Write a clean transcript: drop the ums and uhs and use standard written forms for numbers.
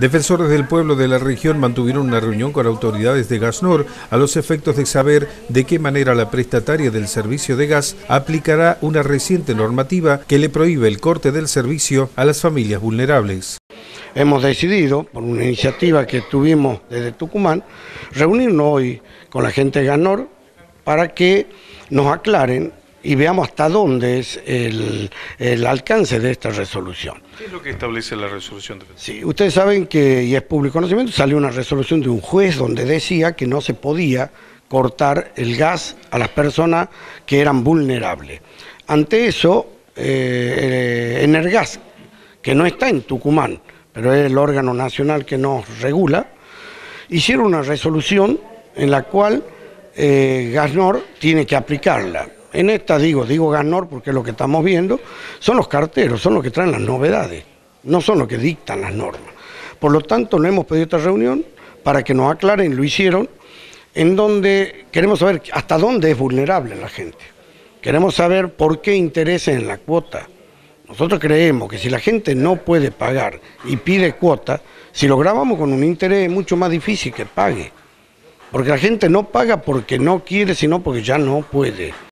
Defensores del pueblo de la región mantuvieron una reunión con autoridades de Gasnor a los efectos de saber de qué manera la prestataria del servicio de gas aplicará una reciente normativa que le prohíbe el corte del servicio a las familias vulnerables. Hemos decidido, por una iniciativa que tuvimos desde Tucumán, reunirnos hoy con la gente de Gasnor para que nos aclaren y veamos hasta dónde es el alcance de esta resolución. ¿Qué es lo que establece la resolución? Sí, ustedes saben que, y es público conocimiento, salió una resolución de un juez donde decía que no se podía cortar el gas a las personas que eran vulnerables. Ante eso, Energas, que no está en Tucumán, pero es el órgano nacional que nos regula, hicieron una resolución en la cual Gasnor tiene que aplicarla. En esta digo Gasnor porque es lo que estamos viendo, son los carteros, son los que traen las novedades, no son los que dictan las normas. Por lo tanto, nos hemos pedido esta reunión para que nos aclaren, lo hicieron, en donde queremos saber hasta dónde es vulnerable la gente. Queremos saber por qué interesa en la cuota. Nosotros creemos que si la gente no puede pagar y pide cuota, si lo grabamos con un interés es mucho más difícil que pague. Porque la gente no paga porque no quiere, sino porque ya no puede.